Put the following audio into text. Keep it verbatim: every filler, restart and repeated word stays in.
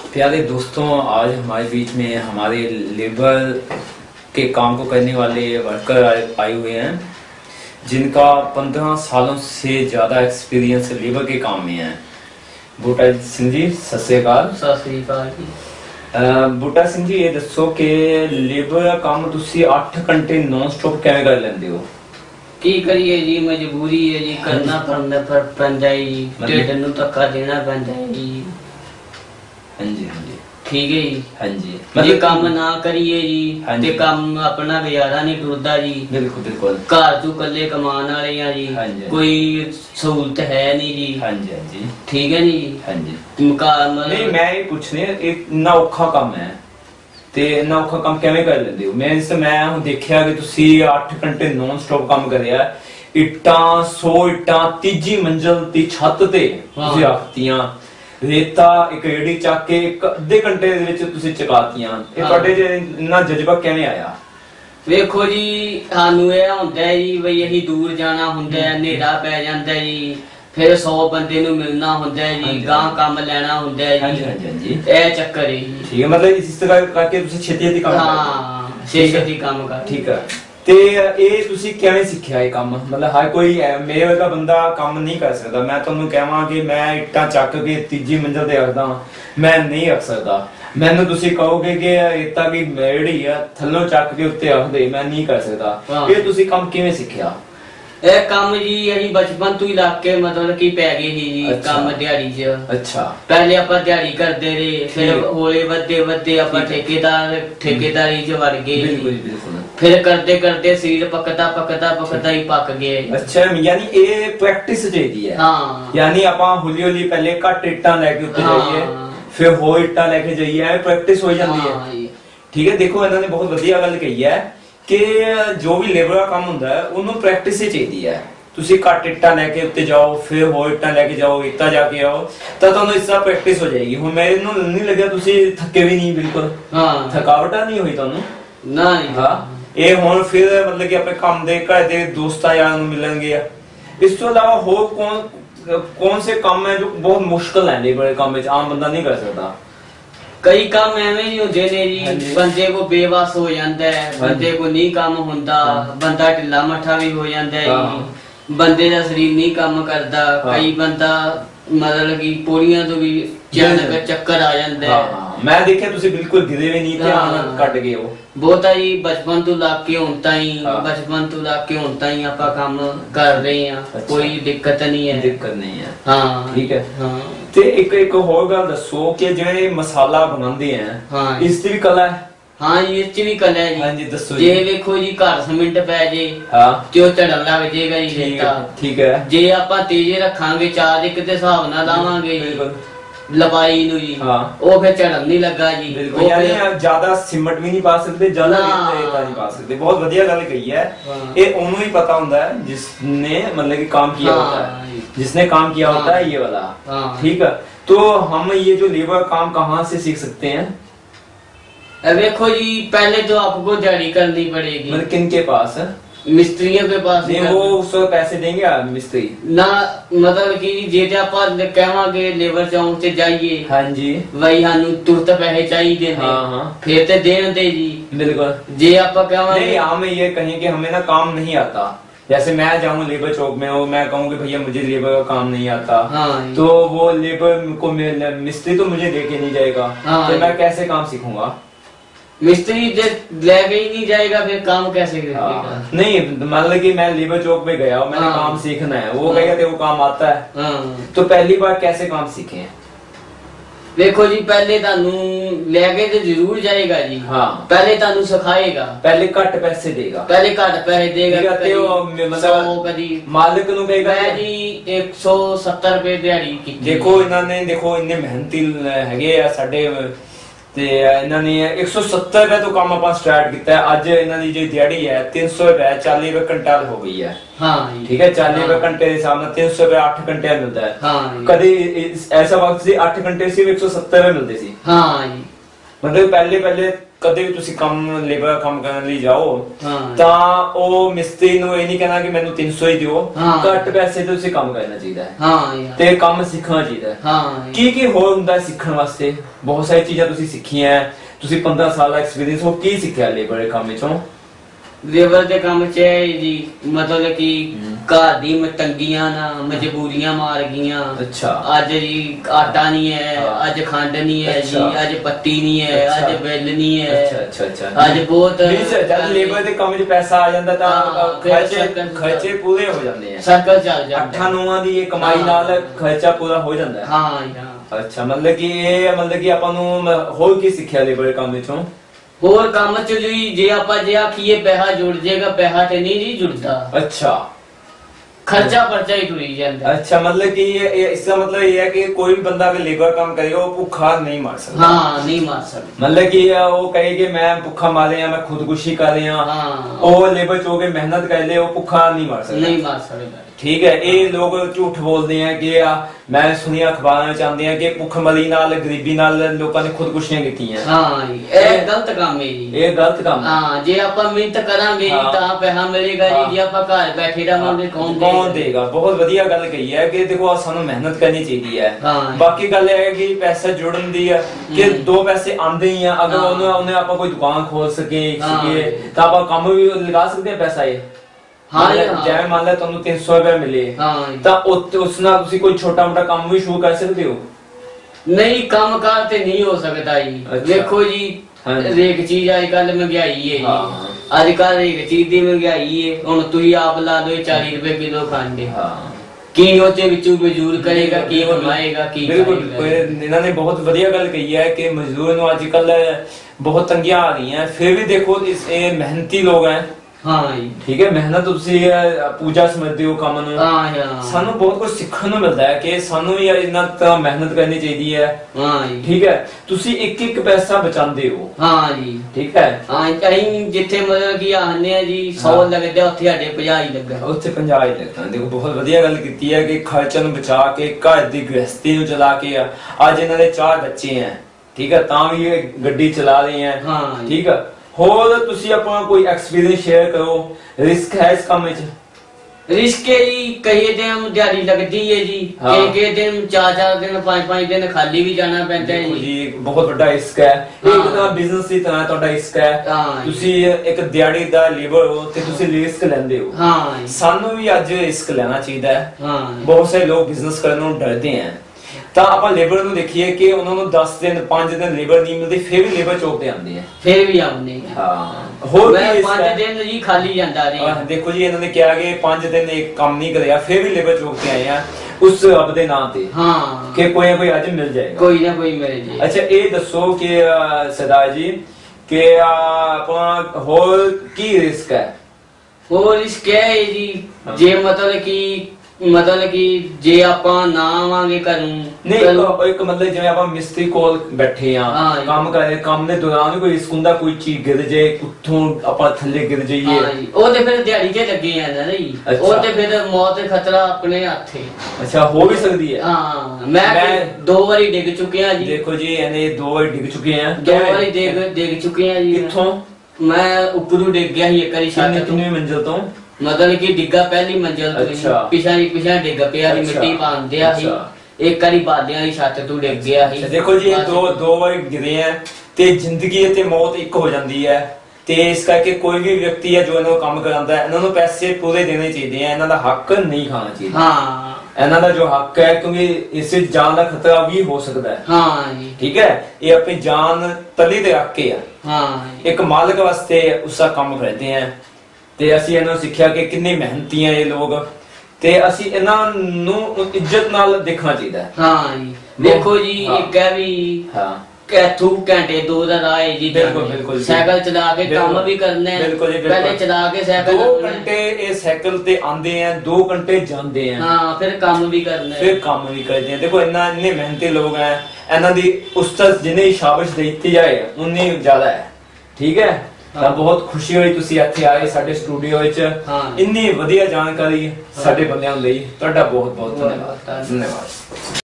प्यारे दोस्तों, आज हमारे बीच में हमारे लेबर के काम को करने वाले वर्कर आए हुए हैं जिनका पंद्रह सालों से ज़्यादा एक्सपीरियंस लेबर के काम में है। बूटा सिंह जी सत श्री अकाल। सत श्री अकाल जी। बूटा सिंह जी ये दसो कि लेबर का काम तुसी आठ घंटे नॉन स्टॉप किवें कर लेंदे हो? की करिए जी, मजबूरी है जी, करना पड़ना पर पैंदा है जी, ढिड नूं धक्का देना पैंदा है जी। हाँ जी हाँ जी ठीक है जी। हाँ जी मतलब काम ना करिए जी हाँ ते काम अपना गुजारा नहीं टुरदा जी। बिल्कुल बिल्कुल। घर तू कल्ले कमान वाले हैं जी, हाँ जी कोई सहूलत है नहीं जी। हाँ जी हाँ जी ठीक है जी। हाँ जी मकान नहीं मैं ये पूछने इतना औखा काम है ਤੇ ਇੰਨਾ ਔਖਾ ਕੰਮ ਕਿਵੇਂ ਕਰ ਲੈਂਦੇ ਹੋ? ਮੈਂ ਇਸ ਮੈਂ ਹੁਣ ਦੇਖਿਆ ਕਿ ਤੁਸੀਂ ਅੱਠ ਘੰਟੇ ਨੌਨ ਸਟਾਪ ਕੰਮ ਕਰਿਆ, ਇੱਟਾਂ ਸੌ ਇੱਟਾਂ ਤੀਜੀ ਮੰਜ਼ਲ ਦੀ ਛੱਤ ਤੇ ਤੁਸੀਂ ਰੱਖਤੀਆਂ, ਰੇਤਾ ਇੱਕ ਏੜੀ ਚੱਕ ਕੇ ਇੱਕ ਅੱਧੇ ਘੰਟੇ ਦੇ ਵਿੱਚ ਤੁਸੀਂ ਚਕਾਤੀਆਂ। ਇਹ ਤੁਹਾਡੇ ਚ ਇੰਨਾ ਜਜ਼ਬਾ ਕਿਵੇਂ ਆਇਆ? ਵੇਖੋ ਜੀ, ਸਾਨੂੰ ਇਹ ਹੁੰਦਾ ਹੈ ਜੀ ਬਈ ਅਸੀਂ ਦੂਰ ਜਾਣਾ ਹੁੰਦਾ ਹੈ, ਹਨੇਰਾ ਪੈ ਜਾਂਦਾ ਜੀ, फिर सौ बंदे नु मिलना होंदा है जी, गां काम लेना होंदा है जी। हां जी हां जी ए चक्कर है जी। ठीक है, मतलब इस तरह करके तुसी छेती छेती काम कर। हां छेती छेती काम कर। ठीक है। ਤੇ ਇਹ ਤੁਸੀਂ ਕਿਵੇਂ ਸਿੱਖਿਆ ਇਹ ਕੰਮ? ਮਤਲਬ ਹਰ ਕੋਈ ਮੇਰੇ ਵਰਗਾ ਬੰਦਾ ਕੰਮ ਨਹੀਂ ਕਰ ਸਕਦਾ। ਮੈਂ ਤੁਹਾਨੂੰ ਕਹਾਂ ਕਿ ਮੈਂ ਇੱਟਾਂ ਚੱਕ ਕੇ ਤੀਜੀ ਮੰਜ਼ਲ ਤੇ ਰੱਖਦਾ ਮੈਂ ਨਹੀਂ ਰੱਖ ਸਕਦਾ। ਮੈਨੂੰ ਤੁਸੀਂ ਕਹੋਗੇ ਕਿ ਇੱਟਾਂ ਕੀ ਮੇੜੀ ਆ ਥੱਲੋਂ ਚੱਕ ਕੇ ਉੱਤੇ ਰੱਖ ਦੇ, ਮੈਂ ਨਹੀਂ ਕਰ ਸਕਦਾ। ਇਹ ਤੁਸੀਂ ਕੰਮ ਕਿਵੇਂ ਸਿੱਖਿਆ? ਇਹ ਕੰਮ ਜੀ ਅਸੀਂ ਬਚਪਨ ਤੋਂ ਹੀ ਲੱਗ ਕੇ ਮਤਲਬ ਕਿ ਪੈ ਗਏ ਸੀ ਜੀ ਕੰਮ ਦਿਹਾੜੀ 'ਚ। ਅੱਛਾ। ਪਹਿਲੇ ਆਪਾਂ ਦਿਹਾੜੀ ਕਰਦੇ ਰਹੇ, ਫਿਰ ਹੌਲੇ ਵੱਧਦੇ ਵੱਧਦੇ ਆਪਾਂ ਠੇਕੇਦਾਰ ਠੇਕੇਦਾਰੀ 'ਚ ਵੜ ਗਏ। ਬਿਲਕੁਲ ਬਿਲकुल। ਫਿਰ ਕਰਦੇ ਕਰਦੇ ਸਰੀਰ ਪੱਕਦਾ ਪੱਕਦਾ ਪੱਕਦਾ ਹੀ ਪੱਕ ਗਏ। ਅੱਛਾ, ਯਾਨੀ ਇਹ ਪ੍ਰੈਕਟਿਸ ਚਾਹੀਦੀ ਹੈ। ਹਾਂ, ਯਾਨੀ ਆਪਾਂ ਹੌਲੀ ਹੌਲੀ ਪਹਿਲੇ ਘੱਟ ਇੱਟਾਂ ਲੈ ਕੇ ਉੱਤੇ ਜਾਈਏ, ਫਿਰ ਹੋਰ ਇੱਟਾਂ ਲੈ ਕੇ ਜਾਈਏ, ਪ੍ਰੈਕਟਿਸ ਹੋ ਜਾਂਦੀ ਹੈ। ਠੀਕ ਹੈ। ਦੇਖੋ ਇਹਨਾਂ ਨੇ ਬਹੁਤ ਵਧੀਆ ਗੱਲ ਕਹੀ ਹੈ ਕਿ ਜੋ ਵੀ ਲੇਬਰ ਦਾ ਕੰਮ ਹੁੰਦਾ ਹੈ ਉਹਨੂੰ ਪ੍ਰੈਕਟਿਸ ਹੀ ਚਾਹੀਦੀ ਹੈ। ਤੁਸੀਂ ਘੱਟ ਇੱਟਾਂ ਲੈ ਕੇ ਉੱਤੇ ਜਾਓ, ਫਿਰ ਹੋਰ ਇੱਟਾਂ ਲੈ ਕੇ ਜਾਓ, ਇੱਟਾਂ ਜਾ ਕੇ ਆਓ ਤਾਂ ਤੁਹਾਨੂੰ ਇਸ ਤਰ੍ਹਾਂ ਪ੍ਰੈਕਟਿਸ ਹੋ ਜਾਏਗੀ। ਹੁਣ ਮੈਨੂੰ ਨਹੀਂ ਲੱਗਿਆ ਤੁਸੀਂ ਥੱਕੇ ਵੀ ਨਹੀਂ ਬਿਲਕੁਲ। ਹਾਂ, ਥਕਾਵਟਾਂ ਨਹੀਂ ਹੋਈ ਤੁਹਾਨੂੰ? ਨਾ ਨਹੀਂ। ਹਾਂ, ਇਹ ਹੁਣ ਫਿਰ ਮਤਲਬ ਕਿ ਆਪਣੇ ਕੰਮ ਦੇ ਘਰ ਦੇ ਦੋਸਤਾਂ ਯਾਰਾਂ ਨੂੰ ਮਿਲਣਗੇ। ਇਸ ਤੋਂ ਇਲਾਵਾ ਹੋਰ ਕੌਣ ਕੌਣ ਸੇ ਕੰਮ ਹੈ ਜੋ ਬਹੁਤ ਮੁਸ਼ਕਲ ਹੈ ਲੇਬਰ ਦੇ ਕੰਮ ਵਿੱਚ, ਆਮ ਬੰਦਾ ਨਹੀਂ ਕਰ ਸਕਦਾ? कई काम एवं ही होते ने जी, बंदे को बेबस हो जाता है, बंदे को नहीं काम होंदा, बंदा ढिला मठा भी हो जाता है, बंदे का शरीर नहीं काम करता, कई बंदा मतलब कि पौड़ियां तो भी अचानक चक्कर आ जाता है। मैं देखा तुसी बिल्कुल गिरे भी नहीं, ध्यान कट गए हो। बहुत है जी, बचपन तो लग के हुण ताईं बचपन तो लग के हुण ताईं आपां काम कर रहे हैं, कोई दिक्कत नहीं है। दिक्कत नहीं है। हाँ ठीक है। हाँ ਤੇ ਇੱਕ ਇੱਕ ਹੋਰ ਗੱਲ ਦੱਸੋ ਕਿ ਜਿਹੜੇ ਮਸਾਲਾ ਬਣਾਉਂਦੇ ਆ ਇਸ ਦੀ ਵੀ ਕਲਾ ਹੈ? ਹਾਂ ਜੀ, ਇਸ ਚ ਵੀ ਕਲਾ ਹੈ ਜੀ। ਹਾਂਜੀ ਦੱਸੋ ਜੀ। ਜੇ ਵੇਖੋ ਜੀ ਘਰ ਸਿਮੈਂਟ ਪੈ ਜੇ ਹਾਂ ਤੇ ਉਹ ਝੜਨ ਲੱਗ ਜਾਏਗਾ ਜੀ ਰੇਤਾ। ਠੀਕ ਹੈ। ਜੇ ਆਪਾਂ ਤੇਜ਼ੇ ਰੱਖਾਂਗੇ, ਚਾਰ ਇੱਕ ਦੇ ਹਿਸਾਬ ਨਾਲ ਲਾਵਾਂਗੇ ਜੀ ਲਵਾਈ ਨੂੰ ਜੀ, ਉਹ ਫਿਰ ਝੜਨ ਨਹੀਂ ਲੱਗਾ ਜੀ। ਬਿਲਕੁਲ, ਯਾਨੀ ਜ਼ਿਆਦਾ ਸਿਮਟ ਵੀ ਨਹੀਂ ਪਾ ਸਕਦੇ, ਜ਼ਿਆਦਾ ਰੇਤਾ ਨਹੀਂ ਪਾ ਸਕਦੇ। ਬਹੁਤ ਵਧੀਆ ਗੱਲ ਕਹੀ ਹੈ। ਇਹ ਉਹਨੂੰ ਹੀ ਪਤਾ ਹੁੰਦਾ ਹੈ ਜਿਸਨੇ मतलब कि काम किया होता है, जिसने काम किया होता है ये वाला। ठीक है। तो हम ये जो लेबर काम कहाँ से सीख सकते हैं? देखो जी, पहले तो आपको दिहाड़ी करनी पड़ेगी। मतलब किन के पास? मिस्त्रियों के पास। नहीं, वो उसको पैसे देंगे आप मिस्त्री ना, मतलब कि जे ते ਆਪਾਂ ਕਹਾਂਗੇ ਲੇਬਰ ਚੌਂਕ ਤੇ ਜਾਈਏ। ਹਾਂਜੀ ਵਈ ਸਾਨੂੰ ਤੁਰਤ ਪੈਸੇ ਚਾਹੀਦੇ ਨੇ। हाँ हाँ ਫਿਰ ਤੇ ਦੇਣ ਦੇ ਜੀ। बिल्कुल। जे ਆਪਾਂ ਕਹਾਂਗੇ नहीं, हम ये कहें कि हमें ना काम नहीं आता, जैसे मैं जाऊँ लेबर चौक में और मैं कहूँ कि भैया मुझे लेबर का काम नहीं आता। हाँ, तो वो लेबर को मिस्त्री तो मुझे लेके नहीं जाएगा। हाँ, तो मैं कैसे काम सीखूंगा? मिस्त्री लेके ही नहीं जाएगा, फिर काम कैसे करेगा? नहीं, मतलब कि मैं लेबर चौक पे गया और मैंने हाँ, काम सीखना है, वो कहेगा तेरे को काम आता है। हाँ, तो पहली बार कैसे काम सीखे? देखो जी, पहले तानू लेके तो जरूर जाएगा जी। हाँ, पहले तानू सिखाएगा, पहले घट पैसे देगा, पहले घट पैसे देगा। मतलब कदी मालिक नु कहेगा मैं जी एक सौ सत्तर रुपए दिहाड़ी की। देखो इन्होंने देखो इन्ने मेहनती हैगे आ साडे ਤੇ ਇਹਨਾਂ ਨੇ एक सौ सत्तर ਰੁਪਏ ਤੋਂ ਕੰਮ ਆਪਾਂ ਸਟਾਰਟ ਕੀਤਾ ਹੈ। ਅੱਜ ਇਹਨਾਂ ਦੀ ਜਿਹੜੀ ਦਿਹਾੜੀ ਹੈ तीन सौ ਰੁਪਏ चालीस ਰੁਪਏ ਘੰਟਾ ਹੋ ਗਈ ਹੈ। ਹਾਂ ਠੀਕ ਹੈ, चालीस ਰੁਪਏ ਘੰਟੇ ਦੇ ਹਿਸਾਬ ਨਾਲ तीन सौ ਰੁਪਏ आठ ਘੰਟੇ ਮਿਲਦਾ ਹੈ। ਹਾਂ, ਕਦੇ ਐਸਾ ਵਕਤ ਸੀ आठ ਘੰਟੇ ਸੀ एक सौ सत्तर ਰੁਪਏ ਮਿਲਦੇ ਸੀ। ਹਾਂ ਜੀ, मतलब पहले पहले ਕਦੇ ਵੀ ਤੁਸੀਂ ਕੰਮ ਲੇਬਰ ਕੰਮ ਕਰਨ ਲਈ ਜਾਓ ਤਾਂ ਉਹ ਮਿਸਤਰੀ ਨੂੰ ਇਹ ਨਹੀਂ ਕਹਿਣਾ ਕਿ ਮੈਨੂੰ ਤਿੰਨ ਸੌ ਹੀ ਦਿਓ, ਘੱਟ ਪੈਸੇ ਤੇ ਤੁਸੀਂ ਕੰਮ ਕਰਨਾ ਚਾਹੀਦਾ ਹੈ ਤੇ ਕੰਮ ਸਿੱਖਣਾ ਚਾਹੀਦਾ ਹੈ। ਕੀ ਕੀ ਹੋਰ ਹੁੰਦਾ ਸਿੱਖਣ ਵਾਸਤੇ? ਬਹੁਤ ਸਾਰੀ ਚੀਜ਼ਾਂ ਤੁਸੀਂ ਸਿੱਖੀਆਂ, ਤੁਸੀਂ ਪੰਦਰਾਂ ਸਾਲ ਦਾ ਐਕਸਪੀਰੀਅੰਸ ਹੋ, ਕੀ ਸਿੱਖਿਆ ਲੇਬਰ ਦੇ ਕੰਮ ਵਿੱਚੋਂ? ਲੇਬਰ ਦੇ ਕੰਮ ਚ ਜੀ ਮਤਲਬ ਕਿ ਘਰ ਦੀ ਤੰਗੀਆਂ ਨਾ ਮਜਬੂਰੀਆਂ ਮਾਰ ਗਈਆਂ। ਅੱਛਾ। ਅੱਜ ਜੀ ਆਟਾ ਨਹੀਂ ਹੈ, ਅੱਜ ਖੰਡ ਨਹੀਂ ਹੈ ਜੀ, ਅੱਜ ਪੱਤੀ ਨਹੀਂ ਹੈ, ਅੱਜ ਬਿੱਲ ਨਹੀਂ ਹੈ। ਅੱਛਾ ਅੱਛਾ ਅੱਛਾ। ਅੱਜ ਬਹੁਤ ਜਦ ਲੇਬਰ ਦੇ ਕੰਮ 'ਚ ਪੈਸਾ ਆ ਜਾਂਦਾ ਤਾਂ ਖਰਚੇ ਖਰਚੇ ਪੂਰੇ ਹੋ ਜਾਂਦੇ ਆ, ਸਰਕਲ ਚੱਲ ਜਾਂਦਾ। ਅੱਠਾਂ ਨੌਵਾਂ ਦੀ ਇਹ ਕਮਾਈ ਨਾਲ ਖਰਚਾ ਪੂਰਾ ਹੋ ਜਾਂਦਾ ਹੈ। ਹਾਂ ਹਾਂ। ਅੱਛਾ, ਮਤਲਬ ਕਿ ਇਹ ਮਤਲਬ ਕਿ ਆਪਾਂ ਨੂੰ ਹੋਰ ਕੀ ਸਿੱਖਿਆ ਲੇਬਰ ਦੇ ਕੰਮ ਵਿੱਚੋਂ? ਹੋਰ ਕੰਮ ਚ ਜੀ ਜੇ ਆਪਾਂ ਜੇ ਆਖੀਏ ਪੈਸਾ ਜੁੜ ਜਾਏਗਾ, ਪੈਸਾ ਤੇ ਨਹੀਂ ਜੀ ਜੁੜਦਾ। ਅੱਛਾ। खर्चा पर्चा ही टुरी जाता। अच्छा, मतलब कि ये इसका मतलब ये है कि कोई भी बंदा अगर लेबर काम करेगा वो भूखा नहीं मार सकता। हाँ, नहीं मार सकता। मतलब कि वो कहे कि मैं भूखा मारे या मैं खुदकुशी कर रहा हूं, हाँ। वो लेबर चो के मेहनत कर ले, वो भूखा नहीं मार सकता। नहीं मार सकता। ठीक है। ये लोग झूठ बोलते हैं कि मैं सुनी अखबार में चाहते हैं कि भुखमरी नाल गरीबी नाल लोगों ने खुदकुशियां कीतियां। हाँ, ये गलत काम है जी। ये गलत काम है। हाँ, जे आपा मेहनत करांगे हाँ। तां पैसा मिलेगा जी, जे आपा घर बैठे रहांगे कौन देगा? कौन देगा? बहुत वधिया गल कही है कि देखो सानू मेहनत करनी चाहिए है। हाँ। बाकी गल है कि पैसा जुड़न दी है कि दो पैसे आंदे ही हैं, अगर हाँ। उन्हें उन्हें आपा कोई दुकान खोल सके हाँ। तो आपा काम भी लगा सकते हैं पैसा। ये हाँ, हाँ। जैसे मान लो तुहानू तीन सौ रुपए मिले, हाँ। तो उस नाल तुसी कोई छोटा मोटा काम भी शुरू कर सकते हो। नहीं, काम कार ते नहीं हो सकता जी। अच्छा। देखो जी, हाँ। एक चीज आजकल महंगाई है जी। हाँ। आजकल एक चीज दी महंगाई है, हुण तुसी आप ला दो चालीस रुपए किलो खांडे। हाँ। की ओते विचों मजदूर करेगा, की कमाएगा, की बिल्कुल। इन्होंने बहुत वधिया गल कही है कि मजदूर नूं अजकल बहुत तंगियां आ रही हैं, फिर भी देखो इस मेहनती लोग हैं। हाँ, ठीक है। मेहनत तुसी पूजा समझते हो काम नूं। हाँ, हाँ। सानू बहुत कुछ सीखने को मिलता है कि सानू भी इन्ना मेहनत करनी चाहिए है। हाँ, ठीक है। तुसी एक एक पैसा बचाते हो। हाँ जी। ठीक है। हाँ, अहीं जिथे मतलब कि आने हैं जी सौ हाँ। लगदे उत्थे साडे पचास ही लगा। उत्थे पचास ही लगदा। देखो बहुत वधिया गल कीती है कि खर्चे नूं बचा के घर दी गृहस्थी नूं चला के अज इन्हां दे चार बच्चे हैं। ठीक है। तां भी ये गड्डी चला रहे हैं। हाँ। ठीक है। होर तुसी अपना कोई एक्सपीरियंस शेयर करो, रिस्क है इस काम विच? रिस्क है जी, कई दिन दिहाड़ी लगती है जी। हाँ। एक एक दिन चार चार दिन पांच पांच दिन खाली भी जाना पैंदा है जी। जी बहुत बड़ा रिस्क है। हाँ। एक तरह बिजनेस की तरह ਤੁਹਾਡਾ ਰਿस्क है। हाँ। ਤੁਸੀਂ ਇੱਕ ਦਿਹਾੜੀ ਦਾ ਲੇਬਰ ਹੋ ਤੇ ਤੁਸੀਂ ਰਿਸਕ ਲੈਂਦੇ ਹੋ। हाँ। ਸਾਨੂੰ ਵੀ ਅੱਜ ਰਿਸਕ ਲੈਣਾ ਚਾਹੀਦਾ ਹੈ। हाँ। ਬਹੁਤ ਸਾਰੇ ਲੋਕ ਬਿਜ਼ਨਸ ਕਰਨ ਨੂੰ ਡਰਦੇ हैं। ਤਾਂ ਆਪਾਂ ਲੇਬਰ ਨੂੰ ਦੇਖੀਏ ਕਿ ਉਹਨਾਂ ਨੂੰ दस दिन पांच दिन ਲੇਬਰ ਨਹੀਂ ਮਿਲਦੀ, ਫਿਰ ਵੀ ਲੇਬਰ ਚੌਕ ਤੇ ਆਉਂਦੇ ਆ। फिर भी आउने ਹਾਂ। ਹੋਰ मैं ਕੀ पांच दिन जी खाली ਜਾਂਦਾ ਹਾਂ, ਰਹੀ। ਦੇਖੋ ਜੀ ਇਹਨਾਂ ਨੇ ਕਿਹਾ ਕਿ पांच दिन ਇੱਕ ਕੰਮ ਨਹੀਂ ਕਰਿਆ, ਫਿਰ ਵੀ ਲੇਬਰ ਚੌਕ ਤੇ ਆਏ ਆ ਉਸ ਰੱਬ ਦੇ ਨਾਂ ਤੇ। हाँ। ਕਿ ਕੋਈ ਨਾ ਕੋਈ ਅੱਜ ਮਿਲ ਜਾਏਗਾ। कोई ना कोई मिल जाए। अच्छा, ਇਹ ਦੱਸੋ ਕਿ ਸਰਦਾਰ ਜੀ ਕਿ ਆਪਣਾ ਹੋਰ ਕੀ ਰਿਸਕ ਹੈ? ਹੋਰ ਰਿਸਕ ਹੈ ਜੀ, ਜੇ ਮਤਲਬ ਕਿ ਮਤਲਬ ਕਿ ਜੇ ਆਪਾਂ ਨਾ ਆਵਾਂਗੇ ਘਰੋਂ ਨਹੀਂ, ਇੱਕ ਇੱਕ ਮਤਲਬ ਜਿਵੇਂ ਆਪਾਂ ਮਿਸਤਰੀ ਕੋਲ ਬੈਠੇ ਆ, ਹਾਂ। ਕੰਮ ਕਰ ਰਹੇ, ਕੰਮ ਦੇ ਦੌਰਾਨ ਵੀ ਕੋਈ ਰਿਸਕ ਹੁੰਦਾ, ਕੋਈ ਚੀਜ਼ ਗਿਰ ਜਾਏ, ਉੱਥੋਂ ਆਪਾਂ ਥੱਲੇ ਗਿਰ ਜਾਈਏ। ਹਾਂ ਜੀ, ਉਹ ਤੇ ਫਿਰ ਦਿਹਾੜੀ ਤੇ ਲੱਗੇ ਜਾਂਦਾ ਨਾ ਜੀ। ਅੱਛਾ। ਉਹ ਤੇ ਫਿਰ ਮੌਤ ਦਾ ਖਤਰਾ ਆਪਣੇ ਹੱਥ ਹੈ। ਅੱਛਾ, ਹੋ ਵੀ ਸਕਦੀ ਹੈ। ਹਾਂ, ਮੈਂ ਮੈਂ- ਦੋ ਵਾਰੀ ਡਿੱਗ ਚੁੱਕਿਆ ਜੀ। ਦੇਖੋ ਜੀ, ਇਹਨੇ ਦੋ ਵਾਰੀ ਡਿੱਗ ਚੁੱਕੇ ਆ। ਦੋ ਵਾਰੀ ਡਿੱਗ ਡਿੱਗ ਚੁੱਕੇ ਆ ਜੀ। ਕਿੱਥੋਂ? ਮੈਂ ਉੱਪਰੋਂ ਡਿੱਗ ਗਿਆ ਸੀ ਇੱਕ ਵਾਰੀ ਛੱਤ ਤੋਂ। ਕਿੰਨੀ ਮੰਜ਼ਿਲ ਤੋਂ? ਮਤਲਬ ਕਿ ਡਿੱਗਾ ਪਹਿਲੀ ਮੰਜ਼ਿਲ ਤੋਂ ਅੱਛਾ। ਪਿਛਾ ਪਿਛਾ ਡਿੱਗ ਪਿਆ ਸੀ, ਮਿੱਟੀ ਪਾਉਂਦਿਆ ਸੀ। ਇੱਕ ਵਾਰੀ ਬਾਦਿਆਂ ਦੀ ਛੱਤ ਤੋਂ ਡਿੱਗ ਗਿਆ ਸੀ। ਦੇਖੋ ਜੀ, ਇਹ ਦੋ ਦੋ ਵਾਰੀ ਗਿਰੇ ਆ ਤੇ ਜ਼ਿੰਦਗੀ ਤੇ ਮੌਤ ਇੱਕ ਹੋ ਜਾਂਦੀ ਹੈ। ਤੇ ਇਸ ਕਰਕੇ ਕੋਈ ਵੀ ਵਿਅਕਤੀ ਹੈ ਜੋ ਇਹਨਾਂ ਨੂੰ ਕੰਮ ਕਰਾਉਂਦਾ ਹੈ, ਇਹਨਾਂ ਨੂੰ ਪੈਸੇ ਪੂਰੇ ਦੇਣੇ ਚਾਹੀਦੇ ਆ। ਇਹਨਾਂ ਦਾ ਹੱਕ ਨਹੀਂ ਖਾਣਾ ਚਾਹੀਦਾ। ਹਾਂ, ਇਹਨਾਂ ਦਾ ਜੋ ਹੱਕ ਹੈ, ਕਿਉਂਕਿ ਇਸ ਵਿੱਚ ਜਾਨ ਦਾ ਖਤਰਾ ਵੀ ਹੋ ਸਕਦਾ ਹੈ। ਹਾਂ ਜੀ। ਠੀਕ ਹੈ। ਇਹ ਆਪਣੀ ਜਾਨ ਤਲੀ ਤੇ ਰੱਖ ਕੇ ਆ, ਹਾਂ, ਇੱਕ ਮਾਲਕ ਵਾਸਤੇ ਉਸਦਾ ਕੰਮ ਕਰਦੇ ਆ। ਤੇ ਅਸੀਂ ਇਹਨਾਂ ਨੂੰ ਸਿੱਖਿਆ ਕਿ ਕਿੰਨੇ ਮਿਹਨਤੀ ਆ ਇਹ ਲੋਕ, ਤੇ ਅਸੀਂ ਇਹਨਾਂ ਨੂੰ ਇੱਜ਼ਤ ਨਾਲ ਦੇਖਣਾ ਚਾਹੀਦਾ ਹੈ। ਹਾਂ ਜੀ। ਦੇਖੋ ਜੀ, ਇੱਕ ਹੈ ਵੀ ਹਾਂ ਕੈਥੂ ਘੰਟੇ ਦੋ ਦਾ ਰਾਹ ਹੈ ਜੀ। ਬਿਲਕੁਲ ਬਿਲकुल। ਸਾਈਕਲ ਚਲਾ ਕੇ ਕੰਮ ਵੀ ਕਰਨਾ ਹੈ। ਬਿਲਕੁਲ ਜੀ, ਪਹਿਲੇ ਚਲਾ ਕੇ ਸਾਈਕਲ ਦੋ ਘੰਟੇ ਇਹ ਸਾਈਕਲ ਤੇ ਆਂਦੇ ਆ, ਦੋ ਘੰਟੇ ਜਾਂਦੇ ਆ। ਹਾਂ, ਫਿਰ ਕੰਮ ਵੀ ਕਰਨਾ ਹੈ। ਫਿਰ ਕੰਮ ਵੀ ਕਰਦੇ ਆ। ਦੇਖੋ ਇੰਨਾ ਇੰਨੇ ਮਿਹਨਤੀ ਲੋਕ ਆ, ਇਹਨਾਂ ਦੀ ਉਸਤਤ ਜਿੰਨੀ ਸ਼ਾਬਾਸ਼ ਦਿੱਤੀ ਜਾਏ ਉਨੀ ਜ਼ਿਆਦਾ ਹੈ। ਠੀਕ ਹੈ। ਤਾਂ ਬਹੁਤ ਖੁਸ਼ੀ ਹੋਈ ਤੁਸੀਂ ਇੱਥੇ ਆਏ ਸਾਡੇ ਸਟੂਡੀਓ ਵਿੱਚ। ਇੰਨੀ ਵਧੀਆ ਜਾਣਕਾਰੀ ਸਾਡੇ ਬੰਦਿਆਂ ਲਈ ਤੁਹਾਡਾ ਬਹੁਤ ਬਹੁਤ ਧੰਨਵਾਦ। ਧੰਨਵਾਦ।